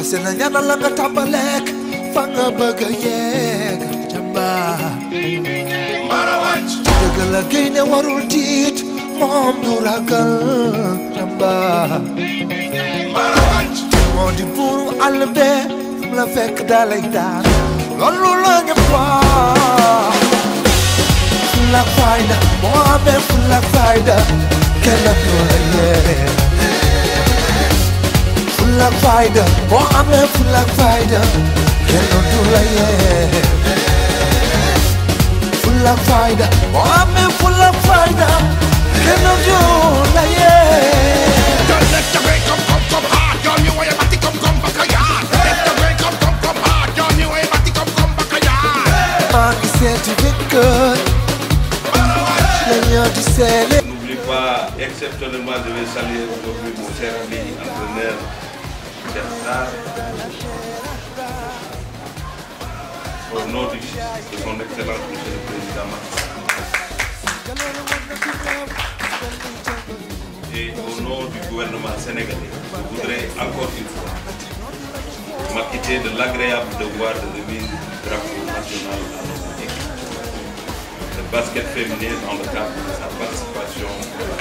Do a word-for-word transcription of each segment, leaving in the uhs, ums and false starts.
sena ñaanal la nga tàmbaleek fa nga bëgg a yegg jàmbaar mara wàcc dëgg la gaynde warul tiit moom du ragal jàmbaar mara wàcc moo di buuru àll bee fu la fekk dalay daan loolu la ñëpp wax fulla ak fayda moo amee fulla ak fayda kenn du la yee fulla ak fayda moo amee fulla ak fayda kenn du la yee fulla ak fayda moo amee fulla ak fayda kenn du la yee. Don't let the way come come come hard, girl. You way about to come come back again. Let the way come come come hard, girl. You way about to come come back again. maa ngi seeti jëkkër la ñoo di seele. N'oublie pas, exceptionnellement, je vais saluer aujourd'hui mon cher ami entraîneur Cheikh Sarr au nom de son excellence monsieur le président Macky et au nom du gouvernement sénégalais, je voudrais encore une fois m'acquitter de l'agréable devoir de remise du drapeau national à notre équipe de basket féminin dans le cadre de sa participation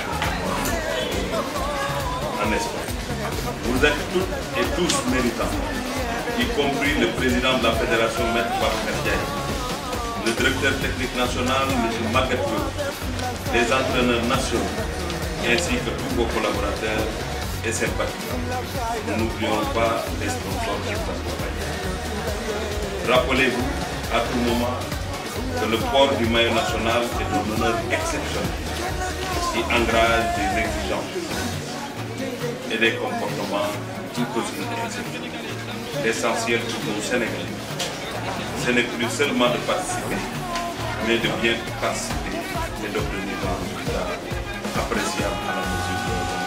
en Espagne. Vous êtes toutes et tous méritants, y compris le président de la fédération, Maître Babacar Ndiaye, le directeur technique national, M. Maguette Diop, les entraîneurs nationaux, ainsi que tous vos collaborateurs et sympathisants. Nous n'oublions pas les sponsors qui vous accompagnent. Rappelez-vous à tout moment que le port du maillot national est un honneur exceptionnel qui engage des exigences et des comportements tout aussi exceptionnels. L'essentiel pour nous Sénégalais, ce n'est plus seulement de participer, mais de bien participer et d'obtenir un résultat appréciable à la mesure de nos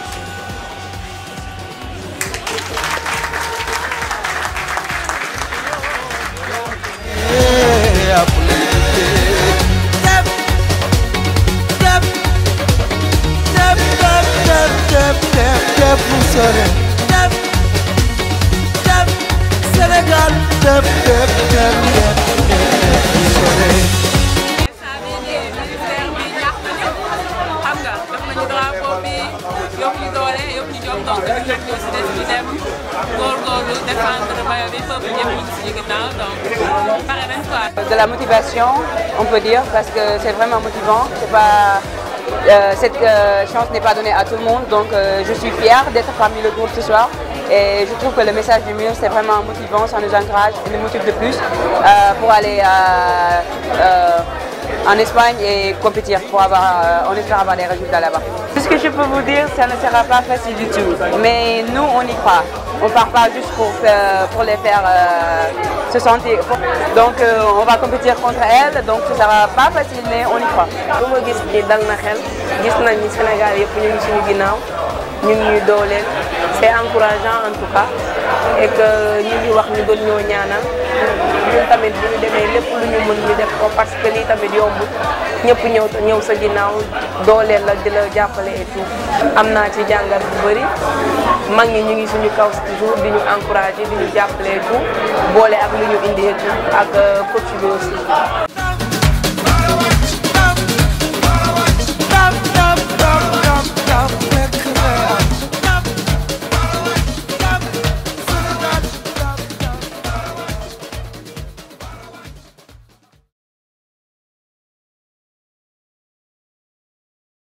Sénégal def def def def yokk ñu doole yokk ñu jom donc ñun ñëpp ñoo si des ñu dem góorgóorlu défendre maillot bi foofu ñëpp ñu ngi suñu ginnaaw donc pare nañ quoi. De la motivation, on peut dire, parce que c'est vraiment motivant. C'est pas, euh, cette euh, chance n'est pas donnée à tout le monde, donc euh, je suis fière d'être parmi le groupe ce soir. Et je trouve que le message du mur, c'est vraiment motivant, ça nous encourage, ça nous motive de plus euh, pour aller à, euh, en Espagne et compétir pour avoir, euh, on espère avoir des résultats là-bas. Ce que je peux vous dire, ça ne sera pas facile du tout, mais nous on y croit. On ne part pas juste pour, euh, pour les faire euh, se sentir. Donc euh, on va compétir contre elles, donc ce ne sera pas facile, mais on y croit. lu ma gis ni dal na xel gis nañ ni Sénégal yëpp ñu ngi suñu ginnaaw ñu ngi ñuy dooleel c'est encourageant en tout cas et que ñu ngi wax ñu doon ñoo ñaanal ñun tamit bu ñu demee lépp lu ñu mën ñu def ko parce que lii tamit yombul ñëpp ñëw ñëw sa ginnaaw dooleel la di la jàppale et tout am naa ci jàngat bu bëri mag ñi ñu ngi suñu kaw toujours di ñu encourager di ñu jàppale et tout boole ak lu ñu indi et tout ak coach bi aussi.